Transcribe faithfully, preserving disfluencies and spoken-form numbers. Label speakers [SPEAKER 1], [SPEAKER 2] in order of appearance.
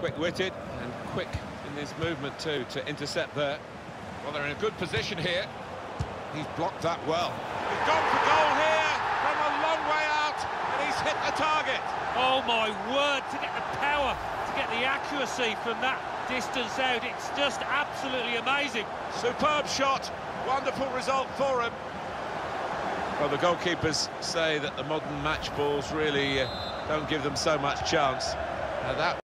[SPEAKER 1] quick-witted and quick in his movement too to intercept there. Well, they're in a good position here. He's blocked that well. He's gone for goal here from a long way out, and he's hit the target.
[SPEAKER 2] Oh my word, to get the power, to get the accuracy from that distance out, it's just absolutely amazing.
[SPEAKER 1] Superb shot, wonderful result for him. Well, the goalkeepers say that the modern match balls really uh, don't give them so much chance. Uh, that